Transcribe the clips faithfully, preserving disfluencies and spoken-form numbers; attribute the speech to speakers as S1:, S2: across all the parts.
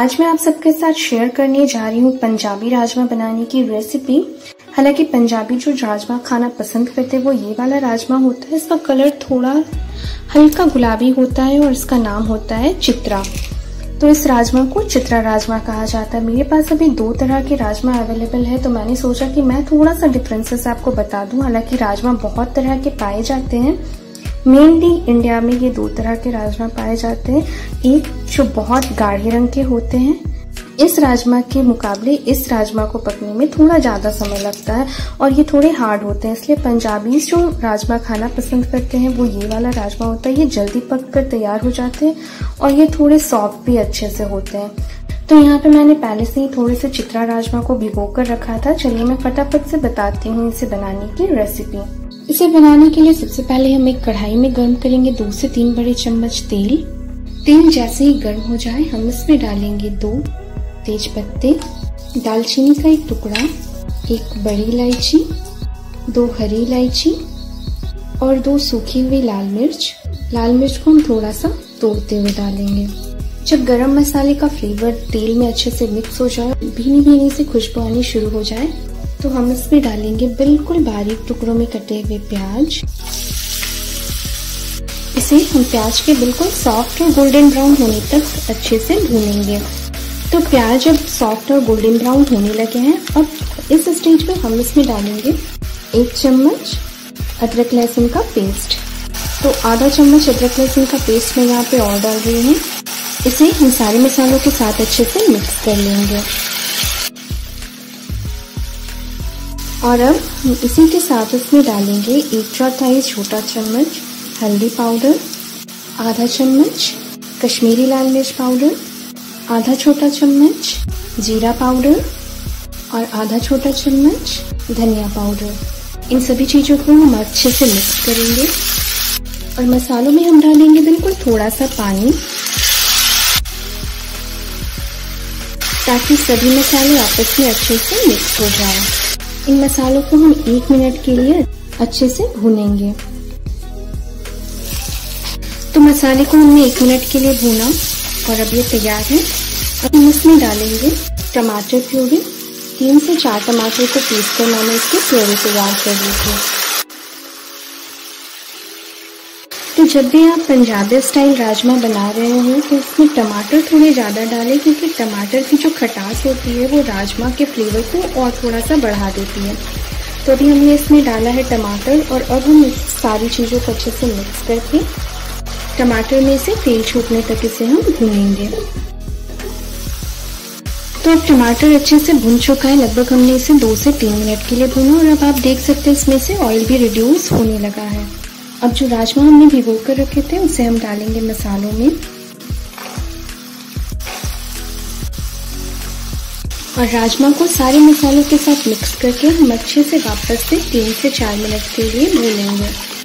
S1: आज मैं आप सबके साथ शेयर करने जा रही हूँ पंजाबी राजमा बनाने की रेसिपी। हालांकि पंजाबी जो राजमा खाना पसंद करते हैं वो ये वाला राजमा होता है। इसका कलर थोड़ा हल्का गुलाबी होता है और इसका नाम होता है चित्रा। तो इस राजमा को चित्रा राजमा कहा जाता है। मेरे पास अभी दो तरह के राजमा अवेलेबल है, तो मैंने सोचा कि मैं थोड़ा सा डिफरेंसेस आपको बता दूं। हालांकि राजमा बहुत तरह के पाए जाते हैं, मेनली इंडिया में ये दो तरह के राजमा पाए जाते हैं। एक जो बहुत गाढ़े रंग के होते हैं, इस राजमा के मुकाबले इस राजमा को पकने में थोड़ा ज्यादा समय लगता है और ये थोड़े हार्ड होते हैं। इसलिए पंजाबी जो राजमा खाना पसंद करते हैं वो ये वाला राजमा होता है। ये जल्दी पक कर तैयार हो जाते हैं और ये थोड़े सॉफ्ट भी अच्छे से होते हैं। तो यहाँ पे मैंने पहले से ही थोड़े से चित्रा राजमा को भिगो कर रखा था। चलिए मैं फटाफट से बताती हूँ इसे बनाने की रेसिपी। इसे बनाने के लिए सबसे पहले हम एक कढ़ाई में गर्म करेंगे दो से तीन बड़े चम्मच तेल। तेल जैसे ही गर्म हो जाए हम इसमें डालेंगे दो तेज पत्ते, दालचीनी का एक टुकड़ा, एक बड़ी इलायची, दो हरी इलायची और दो सूखी हुई लाल मिर्च। लाल मिर्च को हम थोड़ा सा तोड़ते हुए डालेंगे। जब गरम मसाले का फ्लेवर तेल में अच्छे से मिक्स हो जाए, भीनी भीनी से खुशबू आनी शुरू हो जाए, तो हम इसमें डालेंगे बिल्कुल बारीक टुकड़ों में कटे हुए प्याज। इसे हम प्याज के बिल्कुल सॉफ्ट और गोल्डन ब्राउन होने तक अच्छे से भूनेंगे। तो प्याज अब सॉफ्ट और गोल्डन ब्राउन होने लगे हैं। अब इस स्टेज पे हम इसमें डालेंगे एक चम्मच अदरक लहसुन का पेस्ट। तो आधा चम्मच अदरक लहसुन का पेस्ट मैं यहाँ पे और डाल रही हूँ। इसे हम सारे मसालों के साथ अच्छे से मिक्स कर लेंगे। और अब हम इसी के साथ इसमें डालेंगे एक चौथाई छोटा चम्मच हल्दी पाउडर, आधा चम्मच कश्मीरी लाल मिर्च पाउडर, आधा छोटा चम्मच जीरा पाउडर और आधा छोटा चम्मच धनिया पाउडर। इन सभी चीजों को हम अच्छे से मिक्स करेंगे और मसालों में हम डालेंगे बिल्कुल थोड़ा सा पानी, ताकि सभी मसाले आपस में अच्छे से मिक्स हो जाएं। इन मसालों को हम एक मिनट के लिए अच्छे से भूनेंगे। तो मसाले को हमने एक मिनट के लिए भूना और अब ये तैयार है। अब हम इसमें डालेंगे टमाटर प्यूरी। तीन से चार टमाटर को पीस कर मैंने इसकी प्यूरी तैयार कर ली थी। तो जब भी आप पंजाबी स्टाइल राजमा बना रहे हो तो इसमें टमाटर थोड़े ज़्यादा डालें, क्योंकि टमाटर की जो खटास होती है वो राजमा के फ्लेवर को और थोड़ा सा बढ़ा देती है। तो अभी हमने इसमें डाला है टमाटर और अब हम इस सारी चीज़ों को अच्छे से मिक्स करके टमाटर में से तेल छूटने तक इसे हम भूनेंगे। तो अब टमाटर अच्छे से भुन चुका है। लगभग हमने इसे दो से तीन मिनट के लिए भुना और अब आप देख सकते हैं इसमें से ऑयल भी रिड्यूस होने लगा है। अब जो राजमा हमने भिगो कर रखे थे उसे हम डालेंगे मसालों में और राजमा को सारे मसालों के साथ मिक्स करके हम अच्छे से वापस से तीन से चार मिनट के लिए भूनेंगे।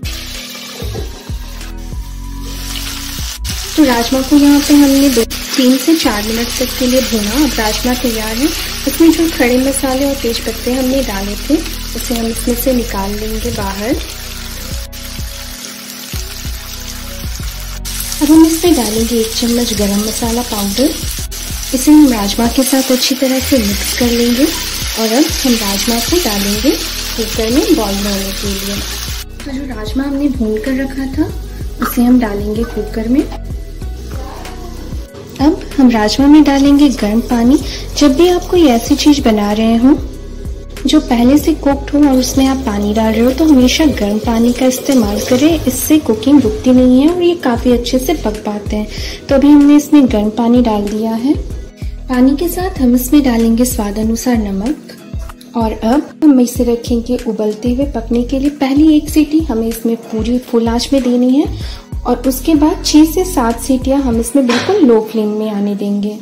S1: तो राजमा को यहाँ पे हमने दो तीन से चार मिनट तक के लिए भूना। अब राजमा तैयार है। इसमें जो खड़े मसाले और तेज पत्ते हमने डाले थे उसे हम इसमें से निकाल लेंगे बाहर। अब हम इसमें डालेंगे एक चम्मच गरम मसाला पाउडर। इसे हम राजमा के साथ अच्छी तरह से मिक्स कर लेंगे और अब हम राजमा को डालेंगे कुकर में बॉईल होने के लिए। तो जो राजमा हमने भून कर रखा था उसे हम डालेंगे कुकर में। अब हम राजमा में डालेंगे गर्म पानी। जब भी आप कोई ऐसी चीज बना रहे हो जो पहले से कुक्ड हो और उसमें आप पानी डाल रहे हो तो हमेशा गर्म पानी का इस्तेमाल करें। इससे कुकिंग रुकती नहीं है और ये काफी अच्छे से पक पाते हैं। तो अभी हमने इसमें गर्म पानी डाल दिया है। पानी के साथ हम इसमें डालेंगे स्वाद अनुसार नमक और अब हम इसे रखेंगे उबलते हुए पकने के लिए। पहली एक सीटी हमें इसमें पूरी फुल आंच में देनी है और उसके बाद छह से सात सीटियां हम इसमें बिल्कुल लो फ्लेम में आने देंगे।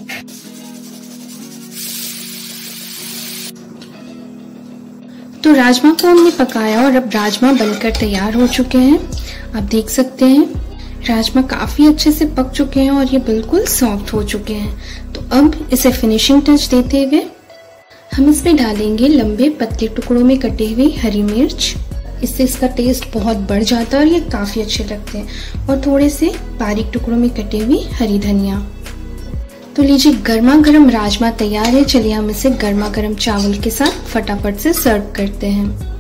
S1: तो राजमा को हमने पकाया और अब राजमा बनकर तैयार हो चुके हैं। आप देख सकते हैं राजमा काफी अच्छे से पक चुके हैं और ये बिल्कुल सॉफ्ट हो चुके हैं। तो अब इसे फिनिशिंग टच देते हुए हम इसमें डालेंगे लंबे पतले टुकड़ों में कटे हुए हरी मिर्च। इससे इसका टेस्ट बहुत बढ़ जाता है और ये काफी अच्छे लगते हैं। और थोड़े से बारीक टुकड़ों में कटे हुए हरी धनिया। तो लीजिए गर्मा गर्म राजमा तैयार है। चलिए हम इसे गर्मा गर्म चावल के साथ फटाफट से सर्व करते हैं।